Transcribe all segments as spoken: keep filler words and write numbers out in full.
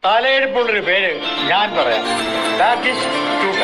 തലയെടുപ്പുള്ളൊരു പേര് ഞാൻ പറയാം. ദാറ്റ് ഈസ് ടൂട്ട.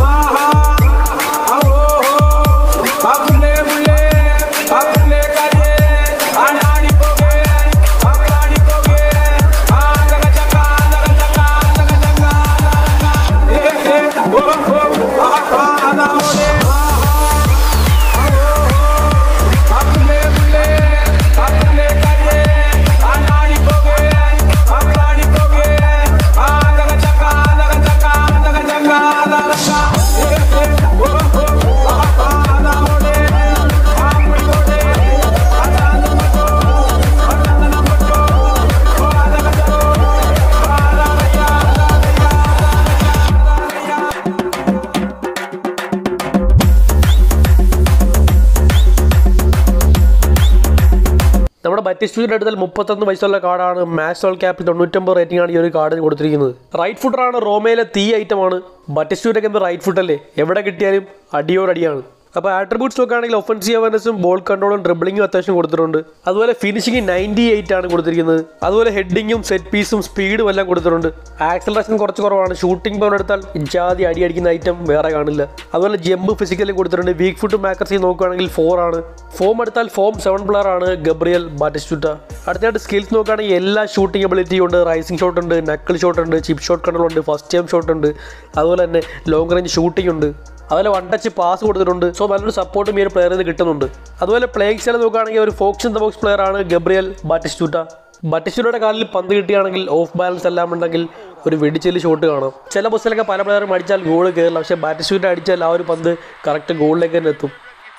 നമ്മുടെ ബാറ്റിസ്റ്റൂഡിൻ്റെ അടുത്താൽ മുപ്പത്തൊന്ന് വയസ്സുള്ള കാർഡാണ്. മാക്സ്വെൽ ക്യാപ്പിൽ തൊണ്ണൂറ്റൊമ്പത് റേറ്റിംഗ് ആണ് ഈ ഒരു കാർഡിന് കൊടുത്തിരിക്കുന്നത്. റൈറ്റ് ഫുട്ടറാണ്. റോമയിലെ തീ ഐറ്റമാണ്. ബാറ്റിസ്റ്റൂഡൊക്കെ എന്ത് റൈറ്റ് ഫുട്ടല്ലേ, എവിടെ കിട്ടിയാലും അടിയോടടിയാണ്. അപ്പോൾ ആട്രിബ്യൂട്ട്സ് നോക്കുകയാണെങ്കിൽ ഒഫൻസീവ് അവയർനെസ്സും ബോൾ കൺട്രോളും ഡ്രിബ്ലിങ്ങും അത്യാവശ്യം കൊടുത്തിട്ടുണ്ട്. അതുപോലെ ഫിനിഷിംഗ് നയൻറ്റി എയ്റ്റ് ആണ് കൊടുത്തിരിക്കുന്നത്. അതുപോലെ ഹെഡിങ്ങും സെറ്റ് പീസും സ്പീഡും എല്ലാം കൊടുത്തിട്ടുണ്ട്. ആക്സലറേഷൻ കുറച്ച് കുറവാണ്. ഷൂട്ടിംഗ് പവർ എടുത്താൽ ജാതി അടി അടിക്കുന്ന ഐറ്റം വേറെ കാണില്ല. അതുപോലെ ജമ്പ് ഫിസിക്കലും കൊടുത്തിട്ടുണ്ട്. വീക്ക് ഫുട്ട് മാക്കർസി നോക്കുകയാണെങ്കിൽ ഫോർ ആണ്. ഫോം എടുത്താൽ ഫോം സെവൻ പ്ലെയർ ആണ് ഗബ്രിയൽ ബാറ്റിസ്റ്റൂട്ട. അടുത്തായിട്ട് സ്കിൽസ് നോക്കുകയാണെങ്കിൽ എല്ലാ ഷൂട്ടിംഗ് എബിലിറ്റി ഉണ്ട്. റൈസിംഗ് ഷോട്ട് ഉണ്ട്, നക്കിൾ ഷോട്ട് ഉണ്ട്, ചിപ്പ് ഷോട്ട് കൺട്രോൾ ഉണ്ട്, ഫസ്റ്റ് ടൈം ഷോട്ട് ഉണ്ട്, അതുപോലെ തന്നെ ലോങ് റേഞ്ച് ഷൂട്ടിംഗ് ഉണ്ട്. അതുപോലെ വൺ ടച്ച് പാസ് കൊടുത്തിട്ടുണ്ട്. സോ നല്ലൊരു സപ്പോർട്ടും ഈ ഒരു പ്ലെയറിൽ നിന്ന് കിട്ടുന്നുണ്ട്. അതുപോലെ പ്ലേയിങ് സ്റ്റൈൽ നോക്കുകയാണെങ്കിൽ ഒരു fox in the box player ആണ് ഗബ്രിയൽ ബാറ്റിസ്റ്റൂട്ട. ബാറ്റിസ്റ്റൂട്ടയുടെ കാലിൽ പന്ത് കിട്ടുകയാണെങ്കിൽ ഓഫ് ബാലൻസ് എല്ലാം ഉണ്ടെങ്കിൽ ഒരു വെടിച്ചെല്ലി ഷോട്ട് കാണാം. ചില ബസ്സിലൊക്കെ പല പ്ലെയറും അടിച്ചാൽ ഗോൾ കയറില്ല. പക്ഷേ ബാറ്റിസ്റ്റൂട്ട അടിച്ചാൽ ആ ഒരു പന്ത് കറക്റ്റ് ഗോളിലേക്ക് തന്നെ എത്തും.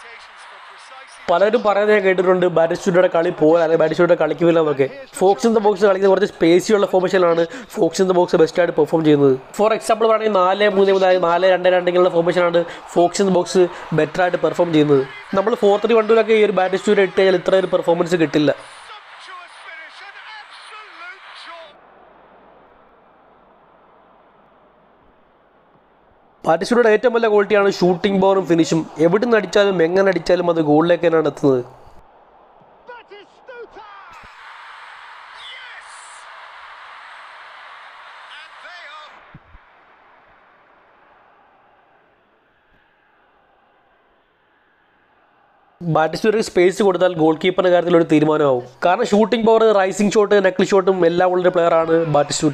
പലരും പറയുന്നത് ഞാൻ കേട്ടിട്ടുണ്ട് ബാറ്റിസ്റ്റൂട്ടയുടെ കളി പോലെ അല്ലെങ്കിൽ ബാറ്റിസ്റ്റൂട്ട കളിക്കില്ല എന്നൊക്കെ. ഫോക്സ് ഇൻ ദ ബോക്സ് കളിക്കുന്ന കുറച്ച് സ്പേസിയുള്ള ഫോർമേഷനാണ് ഫോക്സ് ഇൻ ദ ബോക്സ് ബെസ്റ്റായിട്ട് പെർഫോം ചെയ്യുന്നത്. ഫോർ എക്സാമ്പിൾ പറയുകയാണെങ്കിൽ നാല് മൂന്ന് മൂന്ന് നാല് രണ്ട് രണ്ട് ഇങ്ങനെയുള്ള ഫോർമേഷനാണ് ഫോക്സ് ഇൻ ദ ബോക്സ് ബെറ്ററായിട്ട് പെർഫോം ചെയ്യുന്നത്. നമ്മൾ ഫോർ ത്രീ വൺ ടൂലൊക്കെ ഈ ഒരു ബാറ്റിസ്റ്റൂട്ട ഇട്ട് കഴിഞ്ഞാൽ ഇത്ര ഒരു പെർഫോമൻസ് കിട്ടില്ല. ബാറ്റിസ്റ്റൂട്ടയുടെ ഏറ്റവും വലിയ ക്വാളിറ്റിയാണ് ഷൂട്ടിംഗ് പവറും ഫിനിഷും. എവിടെ നിന്ന് അടിച്ചാലും എങ്ങനെ അടിച്ചാലും അത് ഗോളിലേക്ക് തന്നെയാണ് എത്തുന്നത്. ബാറ്റിസ്റ്റൂട്ടയ്ക്ക് സ്പേസ് കൊടുത്താൽ ഗോൾ കീപ്പറിന്റെ കാര്യത്തിൽ ഒരു തീരുമാനമാവും. കാരണം ഷൂട്ടിംഗ് പവർ, റൈസിംഗ് ഷോട്ട്, നെക്കിൾ ഷോട്ടും എല്ലാം ഉള്ളൊരു പ്ലെയറാണ് Batistuta.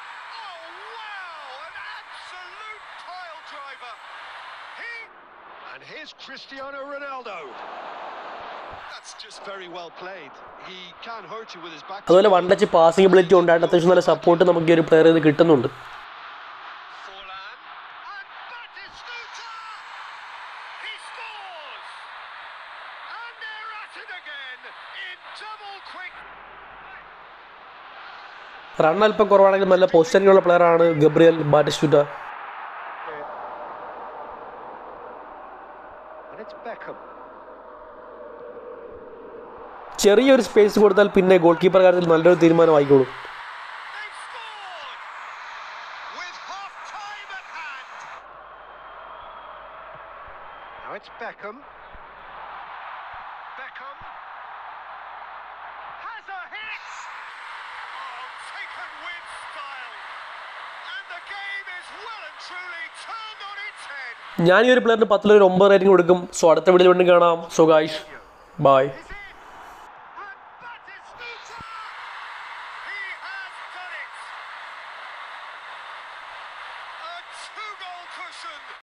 Here's Cristiano Ronaldo. That's just very well played. He can hurt you with his back. അതുപോലെ വൺ ടച്ച് പാസിംഗ് എബിലിറ്റി ഉണ്ടായിട്ട് അത്യാവശ്യം നല്ല സപ്പോർട്ട് നമുക്ക് ഈ ഒരു പ്ലെയറിൽ നിന്ന് കിട്ടുന്നുണ്ട്. റൺ അല്പം കുറവാണെങ്കിൽ നല്ല പൊസിഷനിലുള്ള പ്ലെയറാണ് ഗബ്രിയൽ ബാറ്റിസ്റ്റൂട്ട. ചെറിയൊരു സ്പേസ് കൊടുത്താൽ പിന്നെ ഗോൾ കീപ്പർ കാര്യത്തിൽ നല്ലൊരു തീരുമാനമായിക്കോളും. ഞാൻ ഈ ഒരു പ്ലെയറിന് പത്തിലൊരു ഒമ്പത് റേറ്റിംഗ് കൊടുക്കും. സോ അടുത്ത വീഡിയോയിൽ വീണ്ടും കാണാം. So guys by.